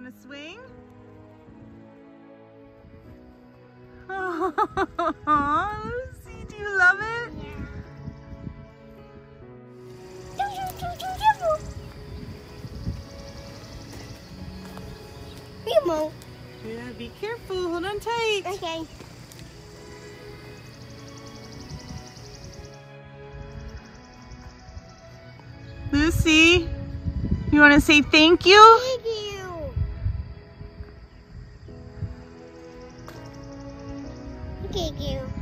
wanna swing? Oh, Lucie, do you love it? Yeah. Yeah, be careful. Hold on tight. Okay. Lucie, you want to say thank you? Thank you. Thank you.